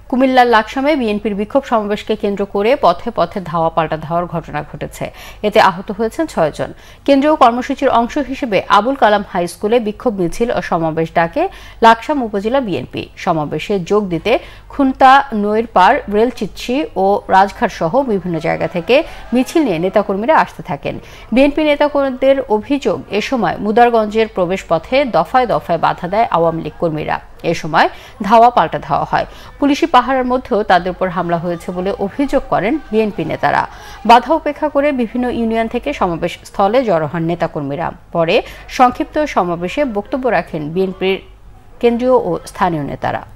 কুমিল্লার লাকসামে বিএনপির বিক্ষোভ সমাবেশকে কেন্দ্র করে পথে পথে ধাওয়া পাল্টা ধাওয়ার ঘটনা ঘটেছে। এতে আহত হয়েছেন 6 জন। কেন্দ্রীয় কর্মসূচির অংশ হিসেবে আবুল কালাম হাই স্কুলে বিক্ষোভ মিছিল ও সমাবেশ ডাকে লাকসাম উপজেলা বিএনপি। সমাবেশে যোগ দিতে খুনতা, নৈর পাড়, রেলচিচ্ছি ও রাজঘাট সহ বিভিন্ন জায়গা থেকে মিছিল নিয়ে নেতাকর্মীরা আসতে থাকেন। বিএনপি নেতাকর্মীদের অভিযোগ, এ সময় মুদারগঞ্জের প্রবেশ পথে দফায় দফায় বাধা দেয় আওয়ামী লীগ কর্মীরা। এ সময় ধাওয়া পাল্টা ধাওয়া হয়। পুলিশি পাহারার মধ্যেও তাদের উপর হামলা হয়েছে বলে অভিযোগ করেন বিএনপি নেতারা। বাধা উপেক্ষা করে বিভিন্ন ইউনিয়ন থেকে সমাবেশ স্থলে জড়ো হন নেতাকর্মীরা। পরে সংক্ষিপ্ত সমাবেশে বক্তব্য রাখেন বিএনপির কেন্দ্রীয় ও স্থানীয় নেতারা।